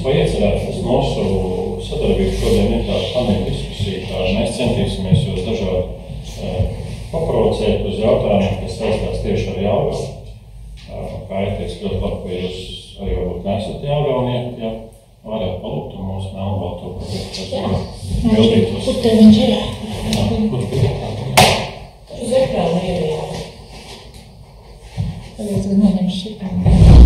principā iecerētas mūsu sadarbību šodien ir tāda paneļa diskusija, mēs centīsimies jūs dažādi paprovocēt uz jautājumiem, kas saistās tieši ar Jelgavu. Kā ir teicis ļoti labi, ka jūs arī varbūt nesat Jelgavnieki, ja varētu palūgt un mūsu melnbalto bildīt uz... Kur te viņš ir? Kur te ir? Uz ekrāna ir, jā. Tagad es noņemšu šitā.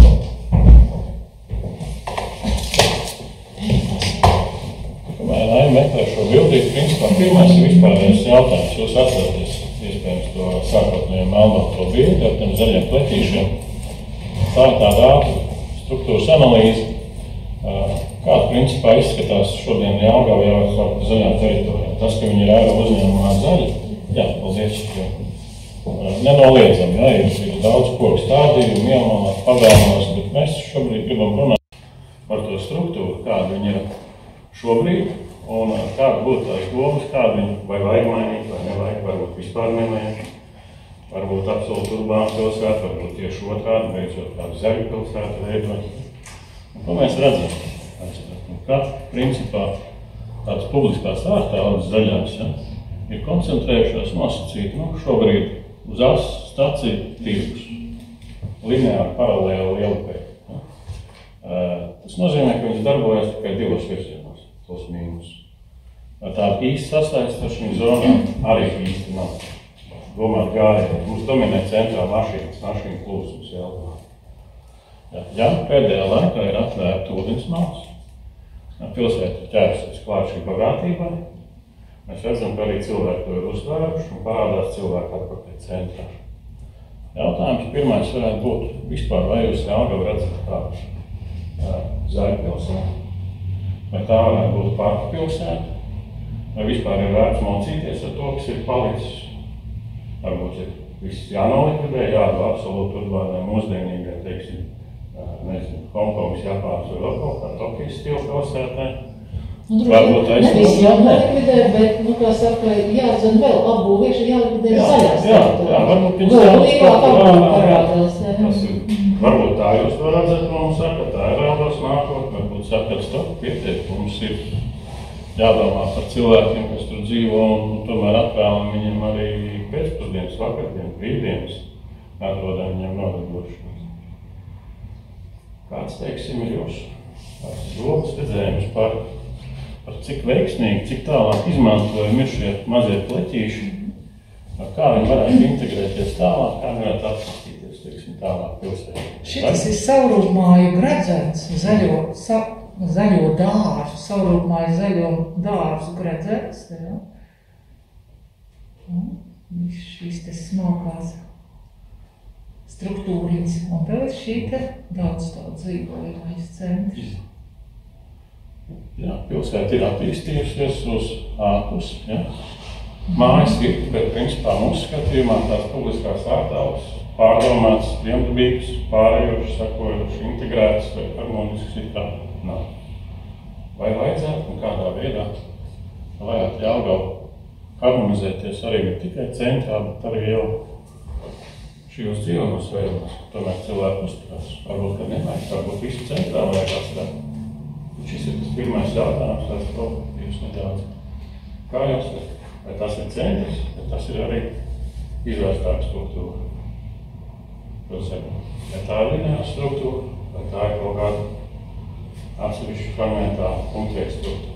Lai meklē šo bildīt, principā pirmais ir vispārējais jautājums. Jūs atceraties iespējams to sākotnējo melnbalto bildi ar tiem zaļiem pletīšiem. Tā ir tāda ātra struktūras analīze. Kāda principā izskatās šodien Jelgava jau ar zaļām teritorijām. Tas, ka viņi ir ēra uzņēmumā zaļi, jā, paldies, nenoliedzami, jā, ir daudz koku stādījumu, iemalās, pagalmās, bet mēs šobrīd gribam runāt par to struktūru, kāda viņi ir šobrīd, un kāda būtu tās domas, kāda viņi vai vajag mainīt, vai nevajag, varbūt vispār nevajag, varbūt absolūti urbāna pilsēta, varbūt tieši otrādi, beidzot kādu zaļu pilsētu veidot. Un ko mēs redzam? Kā principā tādas publiskās ārtelpas zaļās, ja, ir koncentrējušās nosacīti, šobrīd uz staciju tirgus, lineāri paralēli Lielupei. Ja. Tas nozīmē, ka viņas darbojas tikai divos virzienos, plus mīnus. Tāda īsta sasaiste ar šīm zonām arī īsti nav. Domāt gājieni. Mums dominē centrā mašīnu plūsmas Jelgavā. Ja pēdējā laikā ir atvērta ūdensmāls, pilsēta ķērsies klāt šī bagātībai, mēs redzam, ka arī cilvēki to ir uztvēruši un parādās cilvēki atpakaļ centrā. Jautājums pirmais varētu būt vispār, vai jūs Jelgavu redzat kā zaļu pilsētu, vai tā varētu būt parka pilsēta, vai vispār ir vērts mocīties ar to, kas ir palicis. Varbūt ir viss jānolikvidē, jādod absolūti urbānai mūsdienīgai, teiksim, Hongkongas, Japānas vai vēl kaut kā Tokijas stila pilsētā. Varbūt nevis jānolikvidē, bet, kā saka, jāzina vēl apbūvieši, jālikvidē zaļās. Jā, varbūt viņš parādās. Varbūt tā jūs to redzat, mums saka, tā ir rādās nākot, varbūt saka, stop, pietiek, mums ir jādomā par cilvēkiem, kas tur dzīvo, un tomēr atvēlam viņiem arī pēcpusdienas, vakardienas, brīvdienas, atrodam viņiem nodarbošanos. Kāds, teiksim, ir jūsu domas redzējums par cik veiksmīgi, cik tālāk izmantojumi ir šie mazie pleķīši, kā viņi varētu integrēties tālāk, kā varētu attīstīties, teiksim, tālāk pilsētā. Šitas ir savrūpmāju gredzens, zaļo dārzu, savrūpmāju zaļo dārzu gredzens, jā. Šīs te smokās struktūriņas, un vēl ir šī te daudz dzīvojamais centrs. Jā, pilsēta ir attīstījusies uz ārpus, ja. Mājas ir, bet principā mūsu skatījumā tās publiskās ārtelpas pārdomātas, viendabīgas, pārējošas, sakojošas, integrētas vai harmoniskas ir tā nav. Vai vajadzētu un kādā veidā varētu Jelgavu harmonizēties arī ne tikai centrā, bet arī jau šajos dzīvojumos veidos, tomēr cilvēku uzturās. Varbūt, ka nevajag, varbūt visu centrā vajag atstāt. Šis ir tas pirmais jautājums, lai to jūs nedaudz. Kā jūs ir? Vai tas ir centrs, vai tas ir arī izvērstāka struktūra? Vai tā ir lineāra struktūra, vai tā ir kaut kāda atsevišķa fragmentāla punktieka struktūra?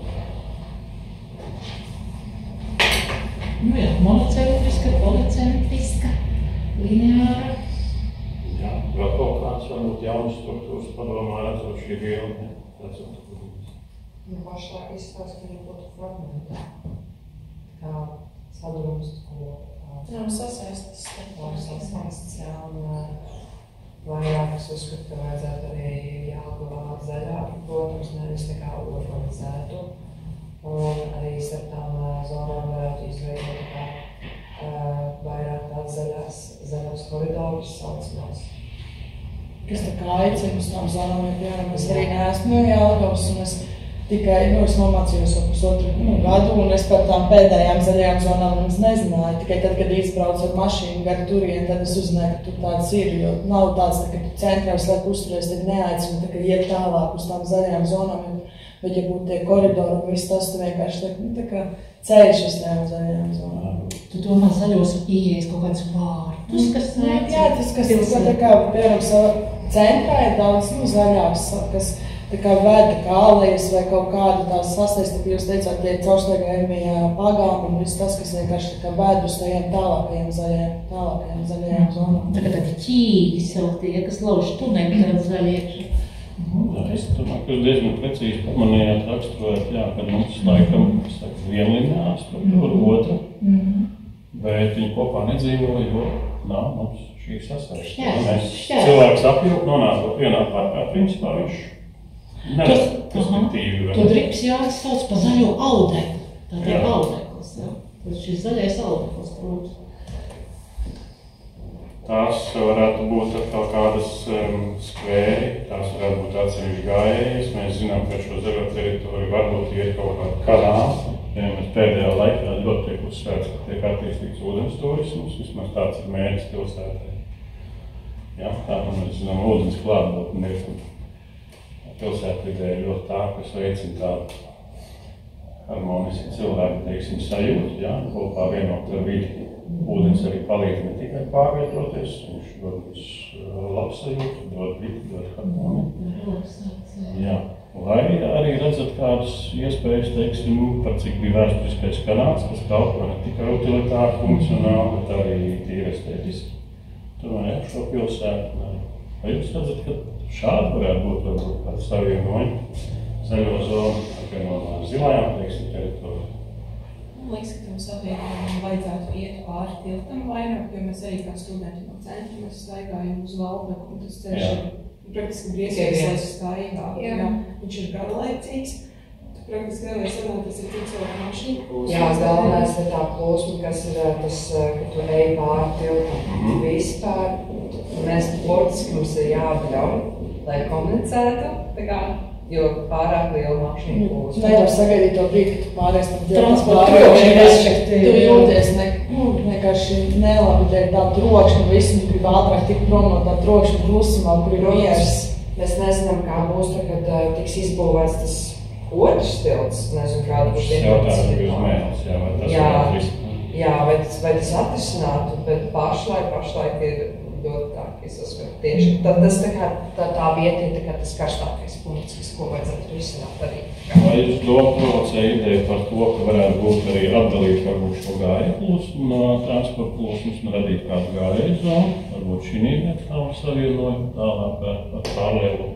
Jā, monocentriska, policentriska, lineāra. Jā, vēl kaut kāds varbūt jaunas struktūras padomā redzot šī vielne, redzot. Pašlaik izskatās, ka viņi būtu fragmentā. Kā sadurums, ko... Nav sasaistas. Nav sasaistas, jā, un vairāk es uzskatu, ka vajadzētu arī Jelgavā zaļāk, protams, nevis tā kā urbanizētu. Un arī starp tām zonām varētu izveidot vairāk tādas zaļās koridorus saucamās. Kas tā kā aicina tām zonām, piemēram, es arī neesmu no Jelgavas, un es tikai, es nomācījos jau pusotru gadu, un es par tām pēdējām zaļajām zonām nezināju. Tikai tad, kad izbraucu ar mašīnu gadu turien, tad es uzzināju, ka tur tāds ir, jo nav tāds, ka tu centrā visu laiku uzturies, tad neaicinu, ka iet tālāk uz tām zaļajām zonām, jo Bet, ja būtu tie koridori un viss tas, tu vienkārši tā kā ceļš uz tām zaļajām zonām. Tu domā zaļos ieejas kaut kāds vārtus, kas nāk? Jā, tas, kas tā kā, piemēram, centrā ir daudz zaļāks, kas tā kā veda kā alejas vai kaut kādu tās sasniegt, jūs teicāt, tie caurstaigājumie pagām un viss tas, kas vienkārši tā kā veda uz tajiem tālākajiem zaļajām zonām. Tā kā tādi ķīgi siltie, kas lauž tuneli tādi zaļie. Jā, es domāju, ka jūs diezgan precīzi pamanījāt, raksturojāt, jā, kad mums laikam vienliņā struktūra otra, bet viņi kopā nedzīvo, jo nav mums šī sasaiste. Mēs cilvēks apjūk nonākot vienā parkā, principā viņš neredz perspektīvi. To Drips Jānis sauc par zaļo audekli. Tā ir audeklis, jā. Tas šis zaļais audeklis, protams. Tās varētu būt atkal kādas skvēri, tās varētu būt atsevišķi gājējas. Mēs zinām, ka šo zaļo teritoriju varbūt ir kaut kāda kanāla. Mēs pēdējā laikā ļoti tiek uzsvērts, ka tiek attīstīts ūdens turisms, vismaz tāds ir mērķis pilsētai. Jā, tātad mēs zinām, ūdens klātbūtne ir pilsētvidē ļoti tā, kas veicina tādu harmonisku cilvēku, teiksim, sajūtu, jā, kopā vienot ar vidi. Ūdens arī palīdz ne tikai pārvietoties, viņš dod mums labsajūtu, dod vidi, dod harmoniju. Jā, vai arī redzat kādas iespējas, teiksim, par cik bija vēsturiskais kanāls, kas kalpo ne tikai utilitāri funkcionāli, bet arī tīri estētiski. Tomēr šo pilsētu. Vai jūs redzat, ka šādi varētu būt varbūt kāds savienojumi zaļo zonu, apvienojumā zilajām, teiksim, teritorijām? Man liekas, ka tam savienojumam vajadzētu iet pāri tiltam vairāk, jo mēs arī kā studenti no centra mēs staigājam uz Valbeku, un tas ceļš ir praktiski briesmīgs, lai staigā. Jā. Viņš ir garlaicīgs. Tu praktiski nevar sanāt, tas ir cilvēku mašīnu plūsma. Jā, galvenais ir tā plūsma, kas ir tas, ka tu ej pāri tiltam. Vispār mēs burtiski mums ir jāatļauj, lai komunicētu, tā kā, jo pārāk liela mašīna plūsma. Nevar sagaidīt to brīdi, ka tu pāries tam Transporta tu jūties vienkārši nelabi dēļ tā trokšņa, visi grib ātrāk tikt prom no tā trokšņa klusumā, kur ir miers. Mēs nezinām, kā būs, kad tiks izbūvēts tas otrs tilts. Nezinu, kāda būs mēnesis, jā, vai tas varētu risināt. Jā, vai tas atrisinātu, bet pašlaik ir ļoti tā, ka es uzskatu tieši. Tad tas tā vieta ir tas karstākais punkts, ko vajadzētu risināt arī. Vai jūs provocē ideju par to, ka varētu būt arī atdalīt varbūt šo gājēju plūsmu no transporta plūsmas un radīt kādu gājēju zonu? Varbūt šī vieta nav savienojuma tālāk ar paralēlu.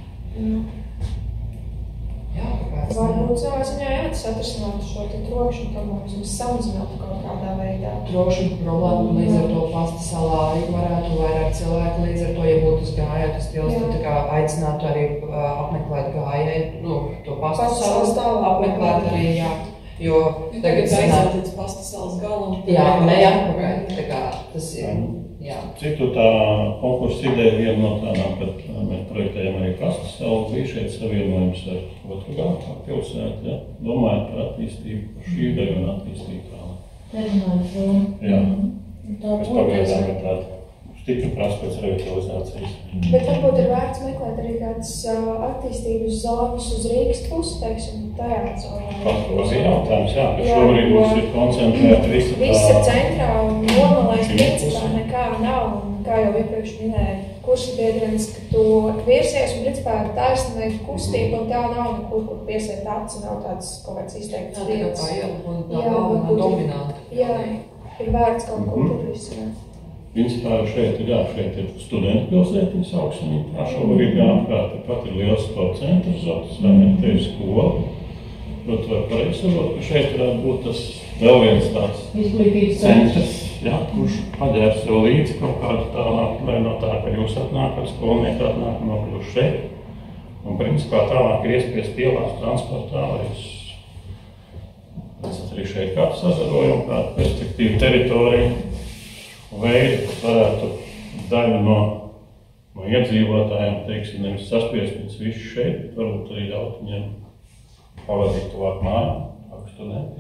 Jā, kāpēc? Varbūt savā ziņā tas atrisinātu šo trokšņu, ka mums samazinātu kaut kādā veidā. Trokšņu problēmu līdz ar to Pasta salā arī varētu vairāk cilvēku līdz ar to, ja būtu uz gājēju, tas tils, tad tā kā aicinātu arī apmeklēt gājēju, to Pasta salu apmeklēt arī, jā. Jo tagad aizāt līdz Pasta salas galam. Jā, neatpakaļ, tā kā tas ir, jā. Cik tu tā konkursa ideja viena no tādām, kad mēs projektējam arī Pasta salu, bija šeit savienojums ar otru galu pilsētu, ja? Domājot par attīstību, par šī ideju un attīstību tālāk. Jā. Mēs pagaidām ir tāda stipra prasa pēc revitalizācijas. Bet varbūt ir vērts meklēt arī kādas attīstības zonas uz Rīgas pusi, teiksim, tajā zonā. Tas ir jautājums, jā, ka šobrīd mums ir koncentrēta visa tā... Viss ir centrā un nomalēs principā nekā nav, un kā jau iepriekš minēja kursabiedrenes, ka tu virsies un principā ir taisnīga kustība, un tā nav nekur, kur piesiet aci, nav tāds kaut kāds izteikts vietas. Tā galvenā dominanta. Jā, ir vērts kaut ko tur risināt. Principā šeit ir studentu pilsētiņa sauksmī, tā šobrīd apkārt pat ir liels sporta centrs, te ir skola. Protams, var pareizsarot, ka šeit varētu būt tas vēl viens tāds centrs, jā, kurš paģēr sev līdzi kaut kādu tālāk, lai no tā, ka jūs atnākat, skolnieki atnāk nokļūst šeit. Un principā tālāk ir iespējas pielāst transportā, lai jūs esat arī šeit kādu sazarojumu, kādu perspektīvu teritoriju. Veidi, kas varētu daļu no iedzīvotājiem, teiksim, nevis saspiest pēc visu šeit, bet varbūt arī ļaut viņiem pavadīt tuvāk mājām, studentiem.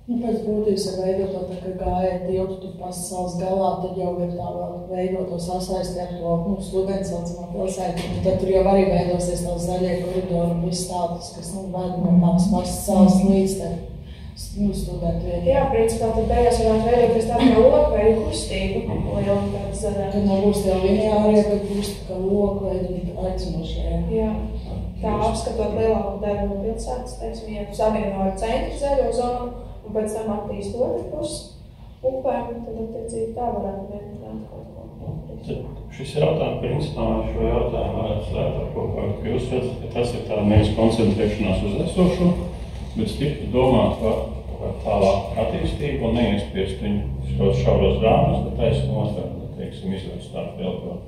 Pēc būtības ir veidot tā, ka gājiet tiltu tu pasaules galā, tad jau ir tā vēl veidot to sasaisti ar to studenti saucamā pilsētu. Un tad tur jau arī veidosies tā zaļie koridori un viss tādas, kas ved no tās pašas salas līdz studentu vietā. Jā, principā tad beigās varētu veidoties tāda kā lokveidu kustība. Liela tāda zaļā. Kad nebūs tie lineārie, bet būs tā kā lokveidu un aicinošie. Jā. Tā apskatot lielāku daļu no pilsētas, teiksim, ja savieno ar centru zaļo zonu un pēc tam attīst otru pusi upēm, tad attiecīgi tā varētu vienot kaut ko. Šis jautājums, principā, šo jautājumu varētu slēgt ar kopā, ka jūs redzat, ka tas ir tā nevis koncentrēšanās uz esošo, bet stipri domāt par tālāk attīstību un neiespiest viņu šos šauros rāmus, bet taisnība otrādi, teiksim, izvērst tādu vēl.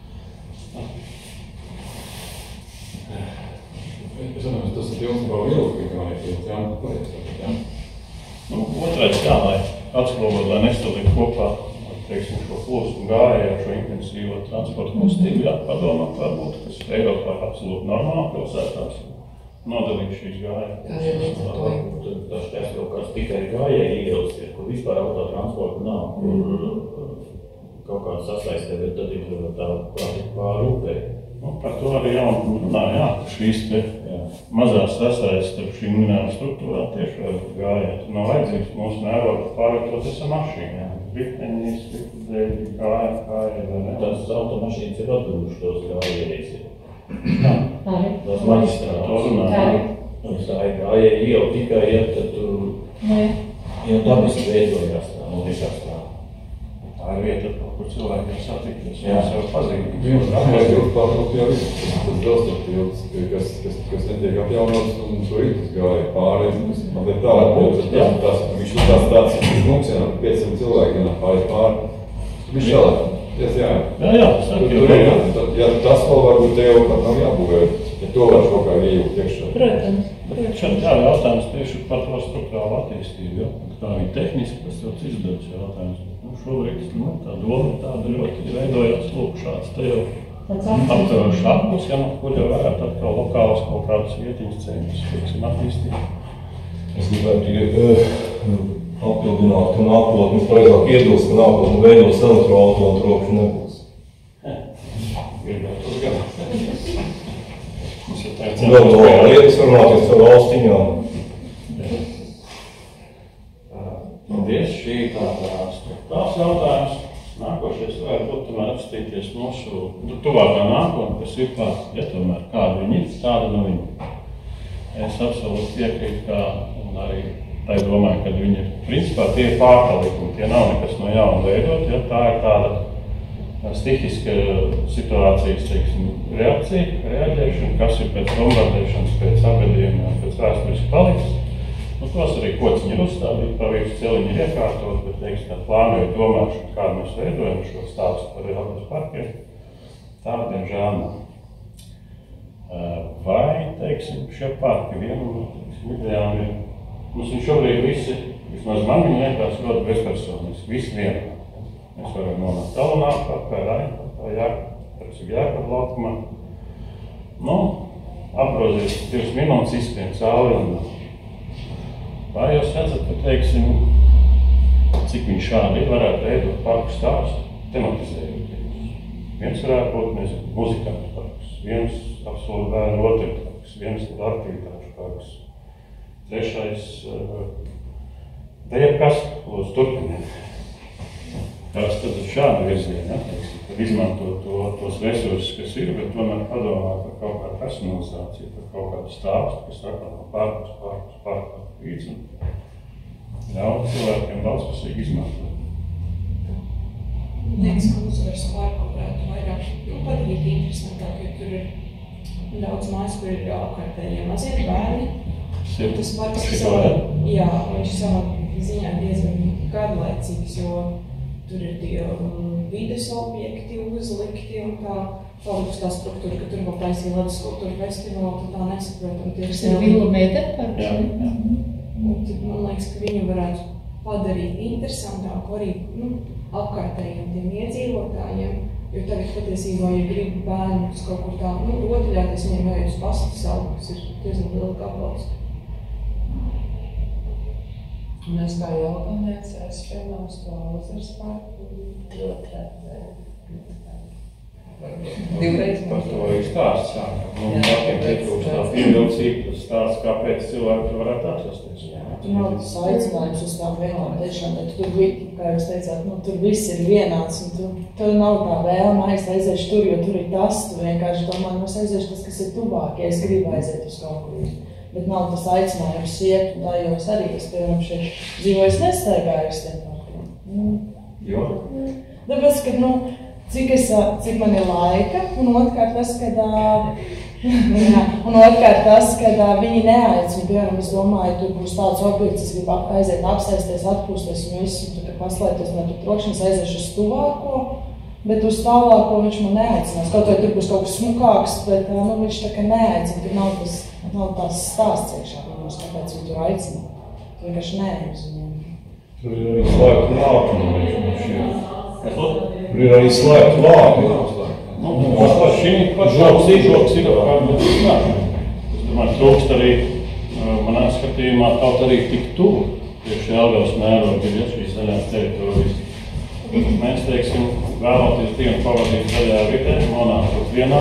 Es domāju, tas ir jums vēl ilgi, kā ir jā? Otrais jā, lai atsklobot, lai nestalīt kopā, teiksim, šo plūstu gājēju ar šo intensīvo transportu kustību, jā, padomāt varbūt, kas Eiropā ir absolūti normāli pilsētās, nodalīt šīs gājēju. Kā jau līdz ar to, tas šķērs kaut kāds tikai gājēju ielas ir, kur vispār autotransporta nav, kur kaut kāds sasaistē, bet tad ir tā pāri upē. Par to arī jau runā, jā, šīs te mazās sasaistes starp šīm minējām struktūrām tieši var gājiet. Nav vajadzīgs mūsu nevar pārvietoties ar mašīnu. Riteņi, strikudēļi, kāja, vai ne? Tas automašīnas ir atguvuši tos gājējus. Tas maģistrāts. To runā. Tā ir gājēja iela tikai, ja tad tur dabiski veidojās tā, notikās tā. Tā ir vieta, kur cilvēkiem satikties, jau sev pazīst. Viens nākamais ilgs pārtraukt jau ir, tas dzelzceļa tilts, kas netiek atjaunots, un tur ir tas gāja pāri, man ir tā, viņš ir tāds, mums jau 500 cilvēki pāri. Viņš šādā, jā. Jā, tur ir, ja tas vēl varbūt te jau pat nav jābūvē, ja to var kaut kā iejūt iekšā. Protams. Šeit jautājums tieši par to struktūrālu attīstību, kā viņi tehniski, tas jau izdevs jautājums. Šobrīd tā doma ir tāda ļoti veidojās lūk šāds te jau aptverošs apmus, kur jau varētu atkal lokālas kaut kādas vietiņas centrus, teiksim, attīstīt. Es gribētu tikai papildināt, ka nākotnē, pareizāk iebilst, ka nākotnē veidos elektroauto un trokšņu nebūs. Gribētu uzgāt. Vēl no lietas runāties ar valstiņām. Paldies, šī ir tās jautājums. Nākošais varētu būt tomēr apstīties mūsu tuvākā nākotne, kas ir ja tomēr kāda viņi ir, tāda no viņa. Es absolūti piekrītu, un arī tā domāju, ka viņi ir principā tie pārpalikumi, tie nav nekas no jauna veidot, ja tā ir tāda stihiska situācijas, teiksim, reaģēšana, kas ir pēc bombardēšanas, pēc apgadījumiem, pēc vēsturiski paliks. Tos arī kociņi ir uzstādīti, pa visu celiņi ir iekārtot, bet, teiksim, tā plānoja domāšanu, kādu mēs veidojam šo stāstu par Jelgavas parkiem, tāda, diemžēl, nav. Vai, teiksim, šie parki vienu, teiksim, ideāli ir, mums viņi šobrīd visi, vismaz man viņi liekas ļoti bezpersoniski, visi vienā. Mēs varam nonākt Talunāku parkā, Raina, Jēkab laukumā. Apgrozies 2 minūtes, izskrien cauri un vai jūs redzat, ka, teiksim, cik viņi šādi varētu veidot parku stāstu, tematizējot? Viens varētu būt, nezinu, muzikantu parks, viens absolūti bērnu otru parks, viens aktivitāšu parks, trešais, jebkas, lūdzu, turpiniet. Kāds tad ir šāda virziena, kad izmantot tos resursus, kas ir, bet tomēr padomāt par kaut kādu personalizāciju, par kaut kādu stāstu, kas atkal pārkus līdz un ļaut cilvēkiem daudzpusīgi izmantot. Liekas, ka uzvaras parku varētu vairāk padarīt interesantāk, jo tur ir daudz mājas, kur ir apkārtējie mazie bērni. Tas parks viņš savā ziņā diezgan garlaicīgs, jo tur ir tie vides objekti uzlikti un tā politiskā struktūra, ka tur vēl taisīja ledus kultūra festivālu, tad tā nesaprotam. Tas ir Vilometer parks. Un tad man liekas, ka viņu varētu padarīt interesantāku arī apkārtējiem tiem iedzīvotājiem, jo tagad patiesībā, ja grib bērnus kaut kur tā rotaļāties, viņiem vajag uz pastu savu, kas ir diezgan liela gabals. Un es kā jautājumniece, es filmēju uz to Lozers parku. Ļoti divreiz. Par to arī stāsts sākam. Parkiem pietrūkst tā pievilcība, stāsts, kāpēc cilvēki varētu atrasties. Tur nav tas aicinājums uz tām vietām, tiešām, bet tur, kā jūs teicāt, tur viss ir vienāds, un tur nav tā vēlme aiziešu tur, jo tur ir tas, tu vienkārši domā, es aiziešu tas, kas ir tuvāk, ja es gribu aiziet uz kaut kur. Bet nav tas aicinājums iet, un tā jau es arī, piemēram, šeit dzīvoju, es nestaigāju uz tiem parkiem. Jo? Tāpēc, ka, cik man ir laika, un otrkārt tas, kad viņi neaicina, piemēram, es domāju, tur būs tāds objekts, es gribu aiziet, apsēsties, atpūsties un visu, un tur paslēgties no tur trokšņas, aiziešu uz tuvāko, bet uz tālāko viņš man neaicinās. Kaut vai tur būs kaut kas smukāks, bet viņš tā kā neaicina, tur nav tās stāsts iekšā, kāpēc viņi tur aicina. Tu vienkārši neaiz viņiem. Tur ir arī slēgta vārti. Tur ir arī slēgta vārti. Šī pat žoks ir kāda zināšana. Es domāju, trūkst arī, manā skatījumā, kaut arī tik tuvu. Tieši Jelgavas mērogi ir šīs zaļās teritorijas. Mēs, teiksim, vēloties dienu pavadīt zaļajā vidē, nonākot vienā,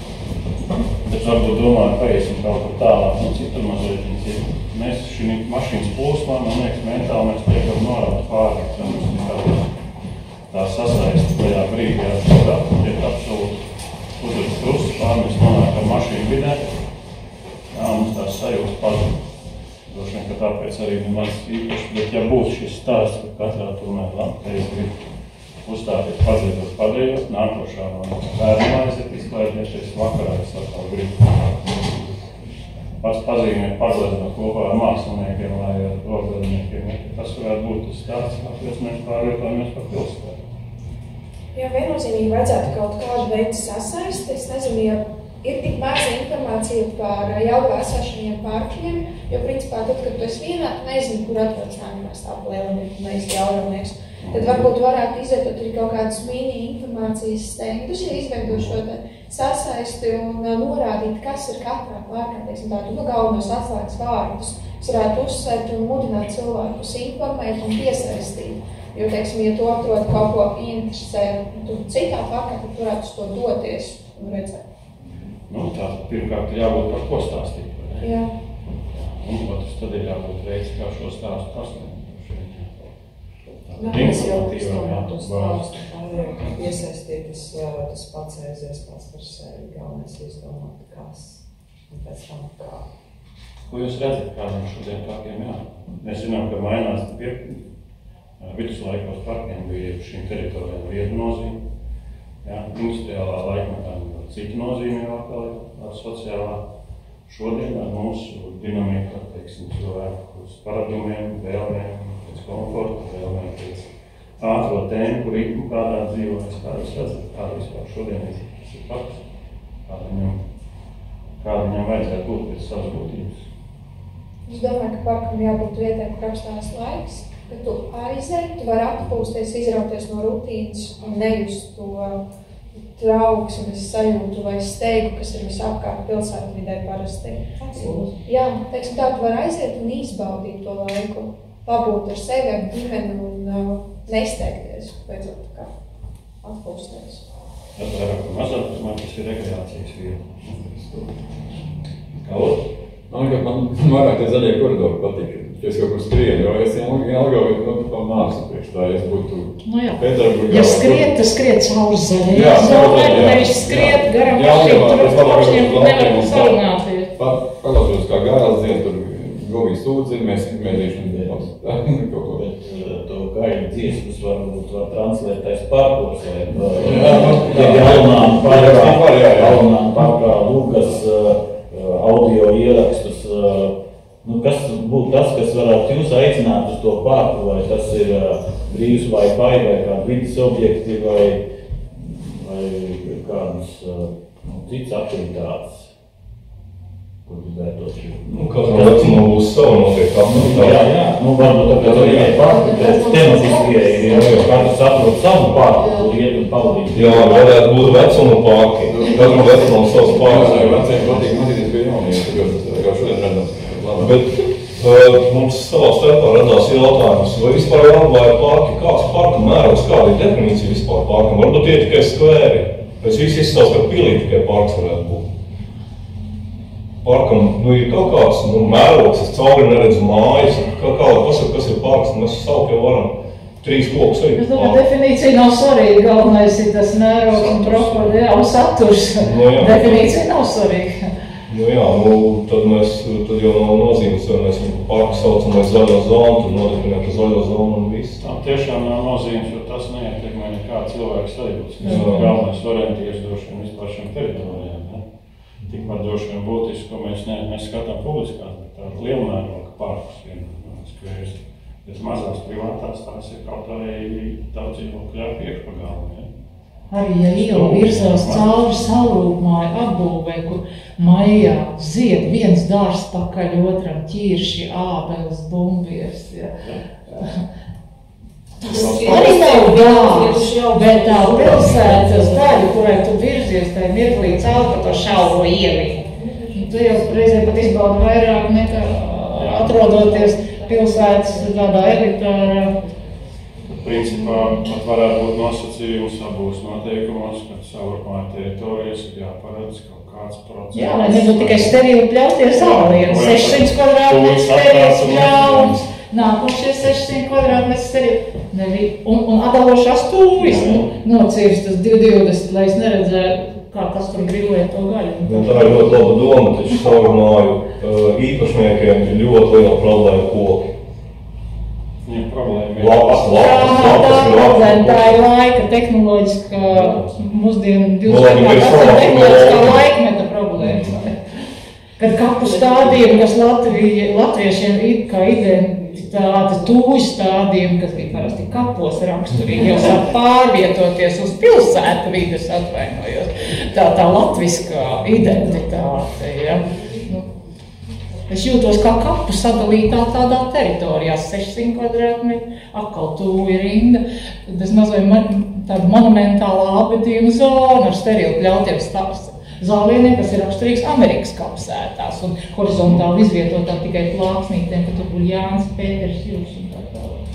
bet varbūt domāju, paiesim kaut kur tālāk, citur mazliet viņas ir. Mēs šī mašīnas plūsmā, man liekas, mentāli mēs tiekam norādi pāri, ka mums ir tā sasaista tajā brīdī ar šo datu, tiek absolūti uzreiz krusts pāri, mēs nonākam mašīnu vidē, mums tās sajūtas pazūd. Droši vien, ka tāpēc arī nemaz īpaši, bet ja būs šis stāsts, ka katrā tomēr labi, grib uzstāties padziedot padējot, nākošā man bērnumā aiziet izklaidieties, vakarā es atkal gribu. Pats pazīmēt paglezno kopā ar māksliniekiem vai ar orgadniekiem, tas varētu būt tas stāsts, kāpēc mēs pārvietojamies par pilsētu. Jā, viennozīmīgi vajadzētu kaut kādu veidu sasaisti. Es nezinu, ja ir tik maza informācija par Jelgavā esošajiem parkiem, jo principā tad, kad tu esi vienā, nezinu, kur atrodas nākamās tā lielumnieks, nevis jaunumnieks. Tad varbūt varētu izvietot arī kaut kādus mini informācijas stendus, ja izveido šo sasaisti un norādīt, kas ir katrā parkā, teiksim, tādu galvenos atslēgas vārdus, kas varētu uzsvērt un mudināt cilvēkus informēt un piesaistīt. Jo, teiksim, ja tu atrod kaut ko interesē, tu citā parkā, tad varētu uz to doties un redzēt. Tā pirmkārt ir jābūt par ko stāstīt, vai ne? Jā. Un otrs tad ir jābūt veids, kā šo stāstu pasniegt. Es jau uzdomātu stāstu, iesaistīt tas pats aizies pats par sevi, galvenais izdomāt, kas, un pēc tam kā. Ko jūs redzat, kādam šodien parkiem jā? Mēs zinām, ka mainās viduslaikos parkiem bija šīm teritorijām vieta nozīme. Industriālā laikmetā cita nozīme vēl sociālā. Šodien ar mūsu dinamiku, teiksim, cilvēku uz paradumiem, vēlmēm, pēc komforta, vēlmēm pēc ātro tempu, ritmu, kādā dzīvojas, kā jūs redzat, kāda vispār šodien ir parks, kāda viņam vajadzētu būt pēc savas būtības. Es domāju, ka parkam jābūt vietai, kur apstās laiks, ka tu aizēji, tu vari atpūsties, izrauties no rutīnas un nejust to trauksmes sajūtu vai steigu, kas ir visapkārt pilsētvidē parasti. Jā, teiksim tā, tu vari aiziet un izbaudīt to laiku, pabūt ar sevi, ar ģimeni un nesteigties, beidzot kā atpūsties. Tas vairāk un mazāk, tas ir rekreācijas vieta. Kā otrs? Man vairāk tie zaļie koridori patīk, ja es kaut kur skrienu, jo es Jelgavā pa mākslu priekš tā, ja es būtu Pēterburgā. Ja skriet, tad skriet caur zaļajā zonai, nevis skriet garam mašīm, tur pašiem nevar sarunāties. Paklausos kā gājās dienu, tur Govijas sūdzi, mēs mēdīšana kaut ko. Bet to gaiļu dziesmas varbūt var translētais pārkurs, vai galvenām parkā Lukas audio ierakstus. Kas būtu tas, kas varētu jūs aicināt uz to parku, vai tas ir brīvs Wi-Fi vai kādi vidas objekti vai kādas citas aktivitātes, kur jūs vērtos šī? Katrā vecumā būs sava noteikti aktivitāte. Jā, varbūt tāpēc arī parku, bet tematiskie ir, jo katrs atrod savu parku, kur iet un pavadīt. Jā, varētu būt vecuma parki. Katram vecumam savs parks. Veciem patīk mazīties pie jauniem, kā šodien redzams. Bet Mums savā starpā radās jautājums, vai vispār jāatklāja parki, kāds parka mērogs, kāda ir definīcija vispār parkam? Varbūt tie tikai skvēri. Pēc viss izstāst, ka pilī tikai parks varētu būt. Parkam, ir kaut kāds mērogs, es cauri neredzu mājas, kāda pasaka, kas ir parks, mēs saukt jau varam 3 kokus arī. Es domāju, definīcija nav svarīga, galvenais ir tas mērogs un propori, un saturs. Definīcija nav svarīga. Tad jau nav nozīmes, jo mēs viņu parku saucam vai zaļo zonu, tad nodefinēt zaļo zonu un viss. Tam tiešām nav nozīmes, jo tas neietekmē nekā cilvēku sajūtas. Galvenais orientieris droši vien vispār šiem teritorijām. Tikpat droši vien būtiski, ko mēs skatām publiskās, bet tā lielmēroga parkus skvērs. Bet mazās privātās tās ir kaut arī daudz dzīvokļu priekšpagalmi. Arī, ja iela virzās cauri saulrūpmāju apbūvē, kur maijā zied viens dārs pakaļ otram, ķirši, ābeles, bumbieres. Tas arī nav dārs, bet tā pilsētas daļa, kurai tu virzies, tai mirklī cauri pa to šauro ieliņu. Tu jau reizē pat izbaudi vairāk nekā atrodoties pilsētas tādā elitārā. Principā pat varētu būt nosacījums abos noteikumos, ka savrupmāja teritorijas ir jāparedz kaut kāds procents. Jā, lai nebūtu tikai sterili pļauties zāliem. 600 kvadrātmetru sterils pļauts, nākošie 600 kvadrātmetru sterili. Un atdalošās tūvis nocīrstas 220, lai es neredzētu, kā tas tur grilē to gaļu. Tā ir ļoti laba doma, taču savrupmāju īpašniekiem ir ļoti liela problēma koki. Tā ir laika tehnoloģiskā, mūsdienu 20. tehnoloģiskā laikmeta problēma. Kad kapu stādījumi, kas latviešiem ir kā identitāte, tūju stādījumi, kas bija parasti kapos raksturīgi, jau sāk pārvietoties uz pilsētu vides, atvainojos. Tā latviskā identitāte, ja. Es jūtos kā kapu sadalītā tādā teritorijā, 600 kvadrātmetri, atkal tūvi rinda. Tas mazliet tāda monumentālā apbedījuma zona ar sterili pļautiem zālieniem, kas ir raksturīgs Amerikas kapsētās un horizontāli izvietotā tikai plāksnītēm, ka tur būtu Jānis, Pēters, Jūs un tā tālāk.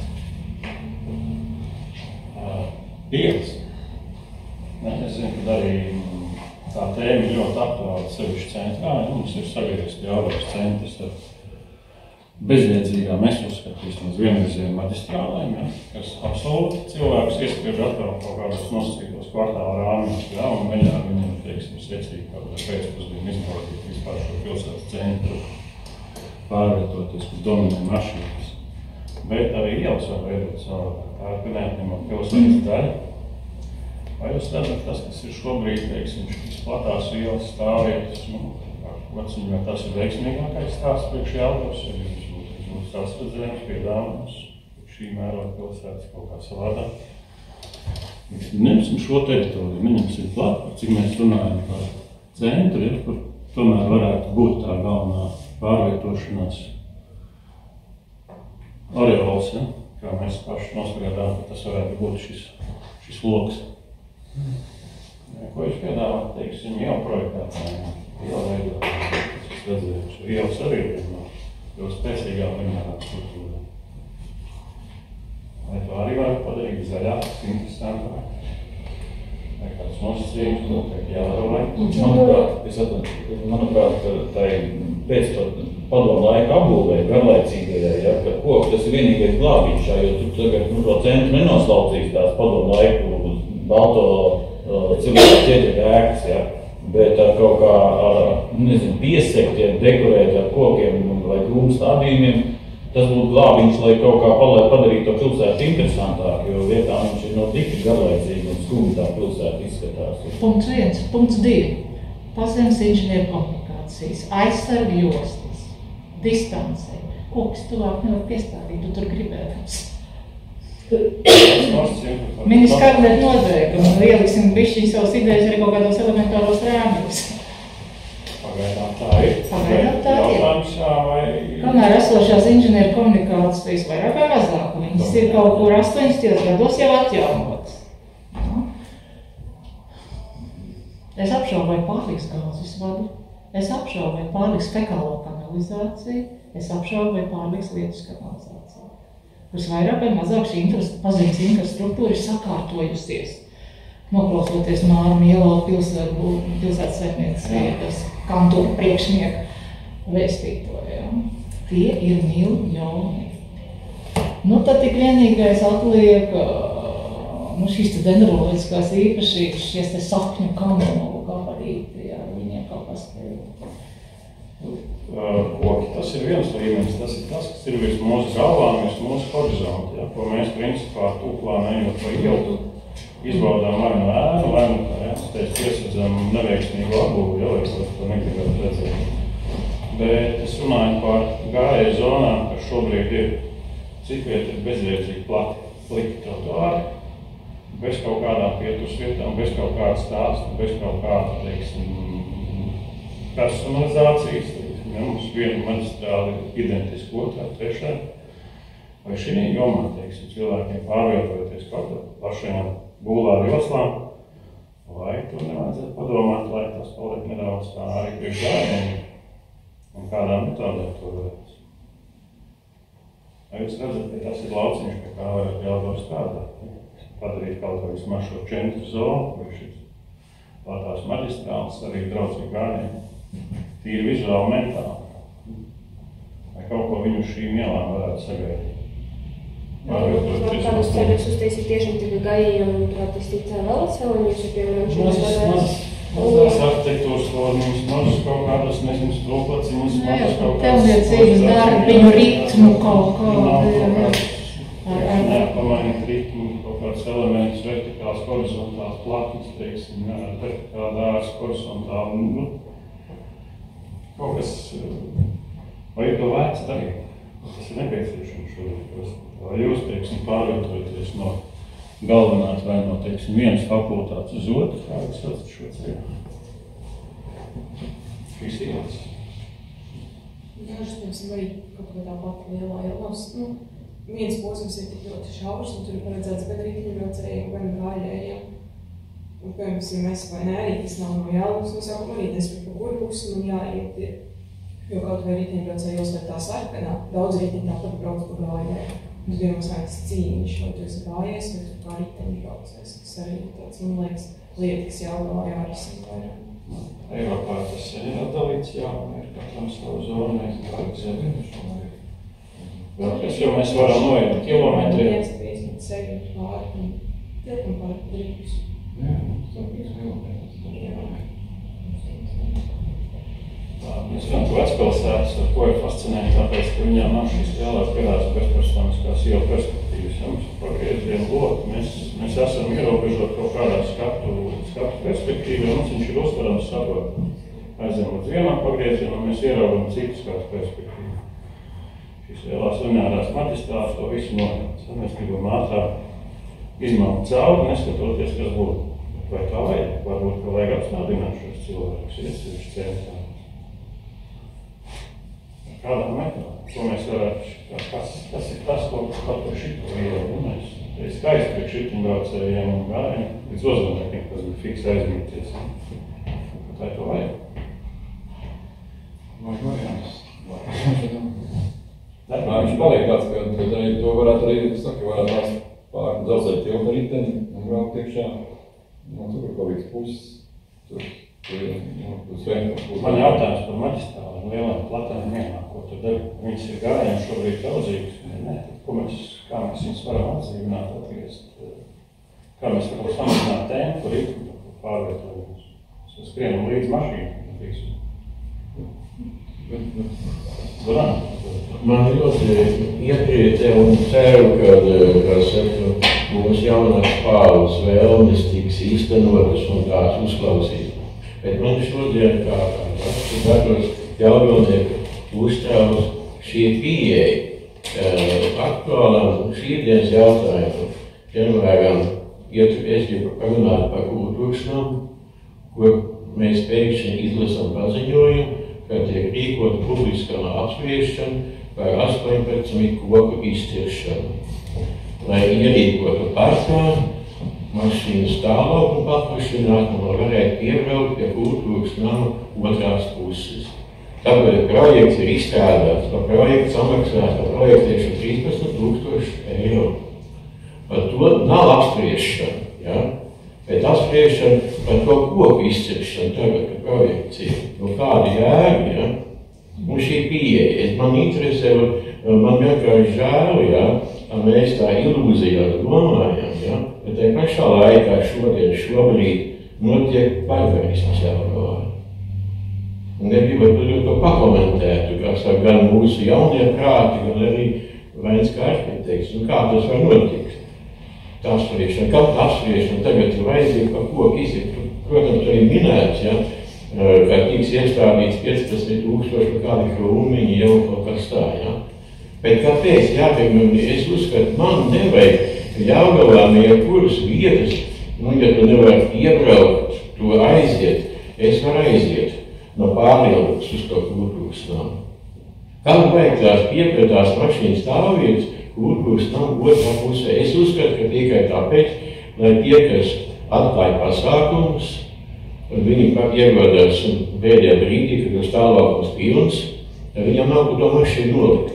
Ielas. Es zinu, ka arī tā tēma ir ļoti aktuāla sevišķi centrā. Mums ir sabiedriski jāvērš centrs ar bezjēdzīgām, es uzskatu, vismaz vienvirzienu maģistrālēm, kas absolūti cilvēkus iespiež atkal kaut kādos nosacītos kvartāla rāmjos, un mēģināt viņiem, teiksim, secīgi kaut kā pēcpusdienu izbaudīt vispār šo pilsētas centru, pārvietoties, kur dominē mašīnas. Bet arī ielas var veidot savādāk. Tā ir neatņemama pilsētas daļa. Vai jūs redzat, tas, kas ir šobrīd, teiksim, šīs platās ielas stāvvietas, vai tas ir veiksmīgākais stāsts priekš Jelgavas, ja jūs būtu tās redzējums, piedāvājums šī mēroga pilsētas kaut kā savādāk? Neņemsim šo teritoriju, neņemsim platu, cik mēs runājam par centru, kur tomēr varētu būt tā galvenā pārvietošanās areols, kā mēs paši nospraudām, ka tas varētu būt šis loks. Ko jūs piedāvāt, teiksim, jau projektētājiem, jau veidot, es redzēju, šo ielas arī ir jau spēcīgā lineārā struktūrā. Vai to arī var padarīt zaļāk, interesantāk? Vai kāds nosacījums, noteikti jāvaro? Manuprāt, tā ir pēc padomu laika apbūvē, garlaicīgajai, ja, ka koks tas ir vienīgais glābiņš, jo tu tagad to centru nenoslaucīs tās padomu laiku balto cilvēku ķieģeļa ēkas, ja, bet kaut kā ar, piesektiem, dekorēt ar kokiem vai krūmu stādījumiem, tas būtu glābiņš, lai kaut kā padarītu to pilsētu interesantāk, jo vietā viņš ir tik garlaicīgi un skumji tā pilsēta izskatās. Punkts 1. Punkts 2. Pazemes inženieru komunikācijas, aizsargi jostas, distancē. Koks tuvāk nevar piestādīt, tu tur gribēdams. Mini skarbēt noteikti, un ieliksim bišķiņ savas idejas arī kaut kādos elementāros rāmjos. Pagaidām tā ir. Jautājums, vai... Kamēr esošās inženieru komunikācijas vairāk vai mazāk, viņas ir kaut kur 80. gados jau atjaunotas. Es apšaubu, vai pārliks gāzes vadu, es apšaubu, vai pārliks fekālo kanalizāciju, Es apšaubu, vai pārliks vietas kanalizācija, kuras vairāk vai mazāk šī pazīmes infrastruktūra ir sakārtojusies. Noklausoties Māra Mielova pilsētas saimniecības kantūra priekšnieku vēstītojām. Tie ir miljoni. Nu, tad tik vienīgais atliek šīs dendroloģiskās īpašības, šies te sakņu kanonu gabarīti, jā, viņiem kaut kas koki, tas ir viens līmenis, tas ir tas, kas ir virs mūsu galvām, virs mūsu horizonta, ja, ko mēs principā tūklām ejot pa ielu, izbaudām vai no ēnu, vai no kā, ja, teiks piesadzam neveiksmīgu apbūvi, ja, vai to negribētu redzēt. Bet es runāju par gājēju zonām, kas šobrīd ir, cik vieta ir bezjēdzīgi pliki trotuāri, bez kaut kādām pieturas vietām, bez kaut kāda stāsta, bez kaut kāda, teiksim, personalizācijas. Ja, mums viena maģistrāli identiski otrā, trešā. Vai šī jomā, teiksim, cilvēkiem pārvietojoties kaut kādā plašajām gulāru joslām, vai tur nevajadzētu padomāt, lai tas paliek nedaudz tā arī priekš gājējiem un kādām metodēm to varētu. Vai jūs redzat, ka tas ir lauciņš, pie kā varat Jelgavas strādāt? Padarīt kaut ko vismaz šo centru zonu, vai šis platās maģistrāls arī draudzīgi gājējiem. Tīri vizuāli mentāli. Vai kaut ko viņu šīm ielām varētu sagaidīt? Kādus ceļus uztaisīt tiešām tikai gājējiem un tur attīstīt vēl atsevišķi, jūs piemēram mazas arhitektūras formas, mazas kaut kādas, nezinu, strūklaciņas, mazas kaut kādas... Telniecības darbiņu ritmu kaut kādu. Neapamainīt ritmu, kaut kāds elements, vertikāls, horizontāls, plaknis, teiksim, vertikāla dārs, horizontāli, kaut kas, vai ir to vērts darīt? Tas ir nepieciešams šodien. Vai jūs, teiksim, pārvietojaties no galvenās vai no, teiksim, vienas fakultātes uz otru, kā jūs redzat šo ceļu? Šīs ielas. Dažas, piemēram, arī kaut kā tā pati lielā Jelgavas, viens posms ir tik ļoti šaurs, un tur ir paredzēts gan riteņbraucējiem, gan gājējiem. Un, piemēram, ja mēs vai ne, arī tas nav no Jelgavas, no sākuma arī nespēj pa kuru pusi man jāiet ir. Jo kaut vai riteņbraucēji uzsver tā sarkanā, daudz riteņi tāpat brauc pa gājēju. Mums bija mums vajag cīņš, vai tu esi gājējs, vai tu kā riteņbraucējs, kas arī tāds, man liekas, lieta, kas Jelgavā jārisina vairāk. Eiropā tas ir atdalīts, jā, ir katram savu zonu, mēs kādu zemi. Vēlreiz, jo mēs varam noiet kilometriem. 1,57 pāri, tilpam pāri drīz. Jā, tas ir kilometri. Mēs zinām, ka vecpilsētas ar ko ir fascinēti, tāpēc, ka viņām nav šīs lielās garās bezpersoniskās ielu perspektīvas, ja mums pagriezienu loku. Mēs esam ierobežot kaut kādā skatu perspektīvu, un mums viņš ir uztverams saprot. Aizem uz vienam pagriezienu, un mēs ieraugam citu skatu perspektīvu. Šīs lielās lineārās maģistrāles to visu nojauc. Mēs gribam ātrāk izmaukt cauri, neskatoties, kas būtu. Vai tā vajag? Varbūt, ka vajag apstādināt šos cilvēkus, ieceļuši centrā. Kādā metodē, ko mēs varētu, kas ir tas, ko par šito ielu, mēs ir skaisti priekš riteņbraucējiem un gājiem, līdz ozonēkiem, kas bija fiks aizmīties. Tā ir to vajag. Vai variants? Viņš paliek tāds, ka arī to varētu arī, ka varētu tās pār dzelzēt tilta riteni un braukt iekšā no Cukurkovīgas puses. Man jautājums par maģistrāli, lielām platām vienā, ko tur dara. Viņas ir gājiem šobrīd daudzīgas, kā mēs viņas varam atzīvināt, atgriezt, kā mēs varam samazināt tempu, ritmu, pārvietojumus. Mēs skrienam līdz mašīnām. Man ļoti iepriecē un ceru, ka mūsu jaunās paaudzes vēlmes tiks īstenotas un tās uzklausīt. Bet man šodien, kā dažos jaunnieku uztrauc šī pieeja aktuālām šīdienas jautājumam. Piemēram, es gribu parunāt par kultūrsnamu, kur mēs pēkšņi izlasam paziņojumu, ka tiek rīkota publiskā apspriešana par 18 koku izciršanu. Lai ierīkotu parkā, mašīnas tālāk un paplašināt un varētu piebraukt pie kultūras nama otrās puses. Tāpēc projekts ir izstrādāts, par projektu samaksās, par projektu tiekšu 13,000 eiro. Par to nav apspriešana, ja? Bet apspriešana par to koku izciršanu tagad, ka projekts ir. No kāda jēga, ja? Un šī pieeja, man interesē, man vienkārši žēl, ja? Mēs tā ilūzijā domājam, ja? Bet tai pašā laikā šobrīd notiek barbarisms Jelgavā. Un negribu to pakomentētu, kā saka, gan mūsu jaunie prāti, gan arī Vainska arhitekts. Un kā tas var notikt? Tā apspriešana, kāda apspriešana tagad ir vajadzīga par koku iztikt. Protams, arī minēts, ja, ka tiks iestādīts 15,000 par kādi krūmiņi jau kaut kas tā, ja. Bet kāpēc jāpiemēr, es uzskatu, man nevajag Jelgavā jebkuras vietas, ja tu nevar iebraukt, tu aiziet, es varu aiziet no Pārlielums uz to Kurkūras namu. Kam vajag tās piepratās mašīnas stāvvietas Kurkūras namu otrā pusē? Es uzskatu, ka tikai tāpēc, lai tie, kas atklāja pasākumus, un viņi ierodās pēdējā brīdī, kad uz tālākums pilns, viņam nav ko to mašīnu nolikt.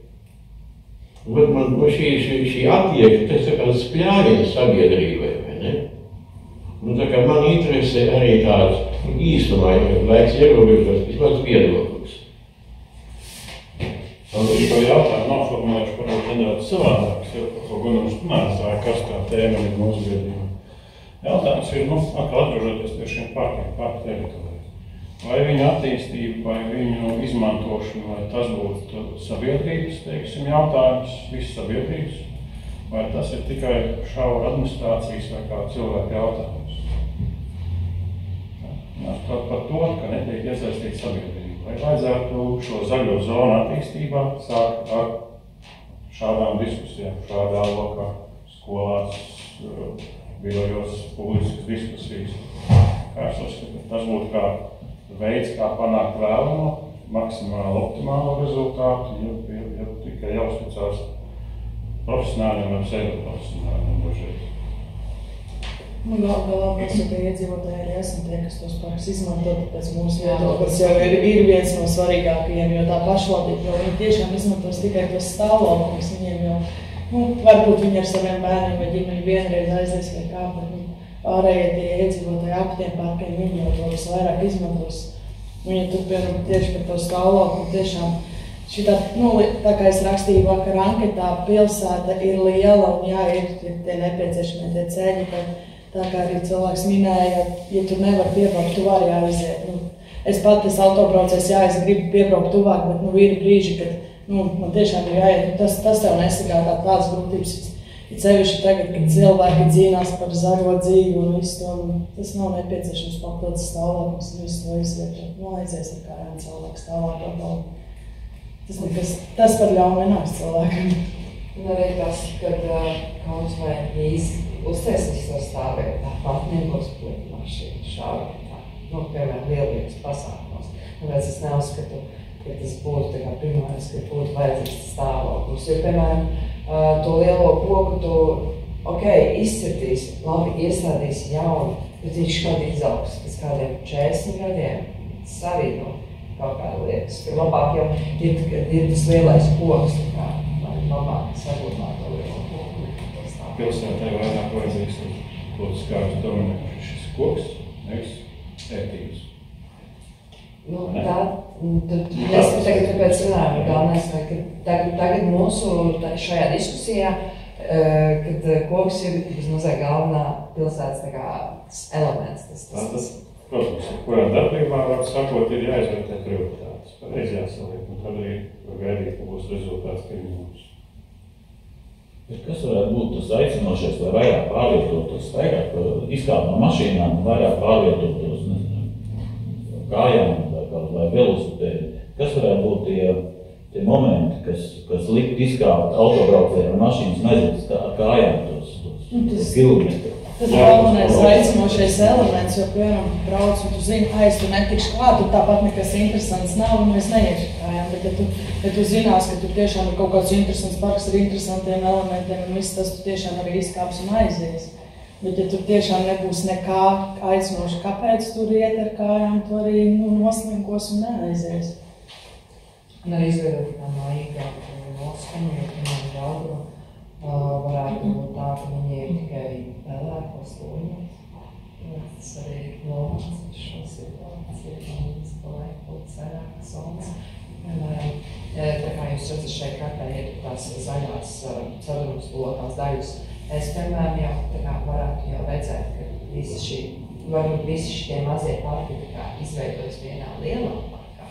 Man šī attiekta, tas ir kāds spļājiens sabiedrībai, vai ne? Un tā kā man interesē arī tāds īsumā, ja laiks ierobežos, vismaz viedoklis. Tātad šo jautājumu noformulēšu varbūt nedaudz savādāks, jo ko Gunārs runāja, kas tā tēma ir mūsu gadījumā. Jautājums ir, atkal atgriežoties pie šiem parkiem, parku teritorijas. Vai viņu attīstība, vai viņu izmantošana, vai tas būtu sabiedrības, teiksim, jautājums, visas sabiedrības, vai tas ir tikai šaura administrācijas vai kā cilvēka jautājums. Par to, ka netiek iesaistīt sabiedrību. Vai vajadzētu šo zaļo zonu attīstībā sākt ar šādām diskusijām, šādā lokā, skolās, birojos, publiskas diskusijas. Kā es uzskatu, tas būtu kā veids, kā panākt vēlamo, maksimāli optimālo rezultātu, ja tikai jāuzticās profesionāļiem vai pseidoprofesionāļiem dažreiz. Galā mēs jau iedzīvotāji arī esam tie, kas tos parkus izmanto, tāpēc mūsu viedoklis jau ir viens no svarīgākajiem, jo tā pašvaldība jau viņi tiešām izmantos tikai tos stāvlaukumus, viņiem jau, varbūt viņi ar saviem bērniem vai ģimeni vienreiz aizies vai kā, bet pārējie tie iedzīvotāji ap tiem parkiem, viņi jau to visvairāk izmantos. Un ja tur, piemēram, tieši par to stāvlaukumu tiešām šitā, tā kā es rakstīju vakar anketā, pilsēta ir liela un jā, ir tie nepieciešamie tie ceļi, bet tā kā arī cilvēks minēja, ja tu nevar piebraukt, tu vari aiziet. Es pat esmu autobraucējs, jā, es gribu piebraukt tuvāk, bet ir brīži, kad man tiešām ir jāiet. Tas tev nesagādā tādas grūtības. Ir sevišķi tagad, kad cilvēki cīnās par zaļo dzīvi un visu to. Tas nav nepieciešams papildus stāvoklis un visu to izvietot. Aizies ar kājām cilvēks tālāk atbalda. Tas par ļaunu nenāks cilvēkam. Un arī tas, kad kaut vai uztaisīs to stāvēt, tāpat nebūs puļu mašīna šādi, piemēram, lielības pasākumos. Tāpēc es neuzskatu, ka tas būtu tā kā pirmais, ka būtu vajadzīgs stāvoklis. Jo, piemēram, to lielo koku tu, izcirtīs, labi, iestādīs jaunu, bet viņš kādi izaugs pēc kādiem 40 gadiem, savīdo kaut kāda lietas. Labāk jau ir tas lielais koks, lai labāk saglabāt to lielo koku. Pilsētai vairāk vajadzīgs to skārtu dominējuši šis koks, nevis ērtības. Mēs tagad tāpēc runājam, galvenais, ka tagad mūsu šajā diskusijā, kad koks ir vismazāk galvenā pilsētas elements. Tas, protams, kurā darbībā, var sakot, ir jāizvērtē prioritātes. Pareiz jāsaliek, un tad arī gaidīt, ka būs rezultāts pieņemums. Bet kas varētu būt tas aicinošais, lai vairāk pārvietotos, vairāk izkāpt no mašīnām, vairāk pārvietotos, kājām vai velosipēdi? Kas varētu būt tie momenti, kas likt izkāpt autobraucējiem un mašīnas neziet ar kājām tos kilometru? Tas galvenais aicinošais elements, jo, piemēram, tu brauc un tu zini, tu netikšu klāt, tu tāpat nekas interesants nav un es neiešu kājām, bet ja tu zinās, ka tur tiešām ir kaut kāds interesants parks ar interesantiem elementiem un viss tas tu tiešām arī izkāps un aizies. Bet ja tur tiešām nebūs nekā aicinoši, kāpēc tur iet ar kājām, tu arī noslinkos un neaizies. Un arī izveidot tā mājīgāku noskaņu, jo, piemēram, Jelgava varētu būt tā, ka viņi ir tikai vēlēkos loņos. Tas arī nomācīs šo situāciju, un tas paliek būt vairākas zonas. Piemēram, tā kā jūs redzat šeit kartē ir tās zaļās sadrumstotās daļas. Es, piemēram, jau tā kā varētu jau redzēt, ka varbūt visi šitie mazie parki tā kā izveidojas vienā lielā parkā.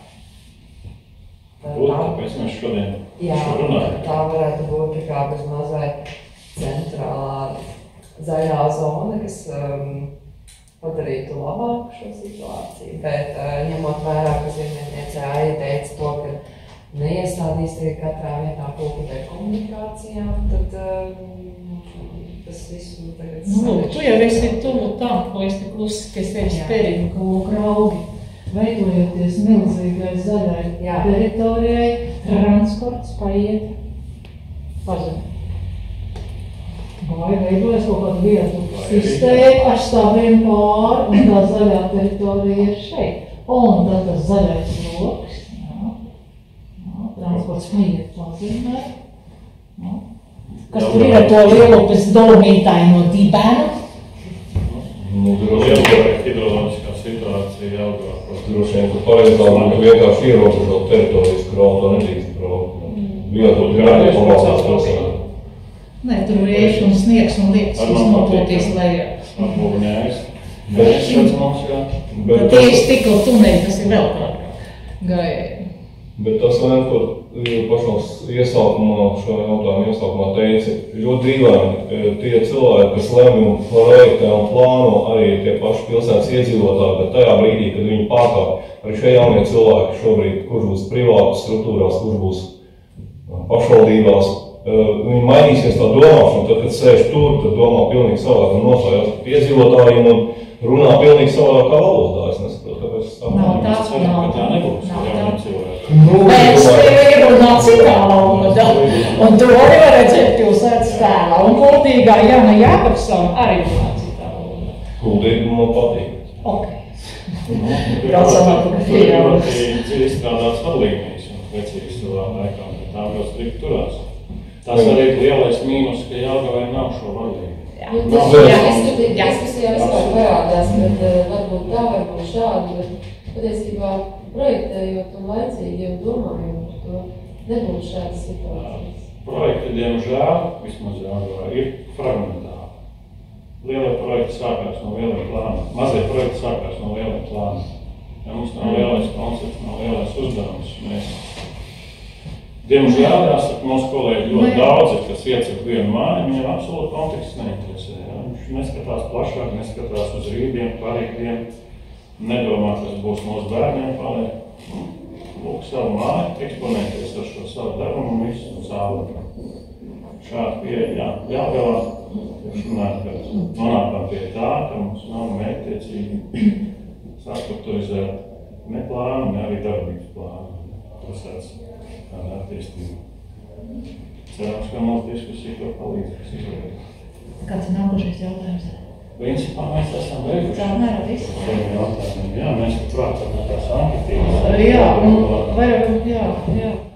Tāpēc mēs šodien runājam. Tā varētu būt tā kā bez mazai centrālā zaļā zona, kas padarītu labāku šo situāciju. Bet ņemot vērā, ka Zirniecniece Aija teica to, ka neiestādīs tikai katrā vietā pulka dēļ komunikācijām, tad tas visu tagad sarežģīt. Tu jau esi tuvu tam, ko es te klusi pie sevis perinu, ka lūk raugi, veidojoties milzīgai zaļai teritorijai, transports paiet pazem. Vai veidojas kaut kāda vieta sistēma ar stāviem pāri, un tā zaļā teritorija ir šeit. Un tad tas zaļais loks, transports paiet pazemē. Kas tur ir ar to lielu pēc dolomītāju no dibēna? Hidroloģiskā situācija Jelgavā. Droši vien, ka pareizā būtu vienkārši ierobežot teritorijas, kur auto nedrīkst braukt. Vietot grādi pamācās pilsētā. Nē, tur ir un sniegs un liekas, kas nopūtīs lejā. Apbūvņājas. Mēs redzams, jā. Tieši stikla tuneļi, tas ir vēl kārtāk gājēji. Bet tas vien, ko pašos iesākumā, šo jautājumu iesākumā teica, ļoti dīvaini tie cilvēki, kas lemj un projektē un plāno arī tie paši pilsētas iedzīvotāji, bet tajā brīdī, kad viņi pārkāp arī šie jaunie cilvēki šobrīd, kurš būs privātas struktūrās, kurš būs pašvaldībās, viņi mainīsies tā domāšana, tad, kad sēž tur, tad domā pilnīgi savādāk un nostājās iedzīvotājiem un runā pilnīgi savādākā valodā. Es nesaprotu, kāpēc tā tā nebūs. Mēs tevi runā citā valodā, un to arī var redzēt pilsētas tēlā, un Kuldīgā Jana Jākapsona arī runā citā valodā. Kuldīga man patīk. Ok. Ir izstrādāts vadlīnijas un precīzi savā laikā, bet tā vēl strikt turās. Tas arī ir lielais mīnus, ka Jelgavai nav šo vadlīniju. Diskusijā vispār parādās, bet varbūt tā, varbūt šādi, bet patiesībā projektējot un laicīgi un domājot par to, nebūtu šādas situācijas. Projekti, diemžēl, vismaz Jelgavā, ir fragmentāli. Lielie projekti sākās no lieliem plāniem, mazie projekti sākās no lieliem plāniem. Ja mums nav lielais koncepts, nav lielais uzdevums, diemžēl, jāsaka, mūsu kolēģi ļoti daudzi, kas iecek vienu māju, viņam absolūti konteksts neinteresē. Ja? Viņš neskatās plašāk, neskatās uz rītdien, parītdien, nedomā, kas būs mūsu bērniem, paliek. Lūk, savu māju, eksponēties ar šo savu devumu un visu un savu. Šādi pieeja, Jelgavā, kad nonākam pie tā, ka mums nav mērķtiecīgi sastrukturizēt ne plānu, ne arī darbības plānu. Tas tāda attīstība. Cerams, ka mūsu diskusija to palīdzēs izvēlēt. Kāds ir nākošais jautājums? Principā mēs esam beiguši. Tā nē, viss. Jā, mēs prātā tās anketīvas. Jā, un vairāk, jā.